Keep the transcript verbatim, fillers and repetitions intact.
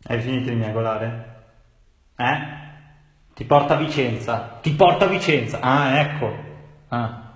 Hai finito di miagolare? Eh? Ti porta a Vicenza. Ti porta a Vicenza. Ah, ecco. Ah.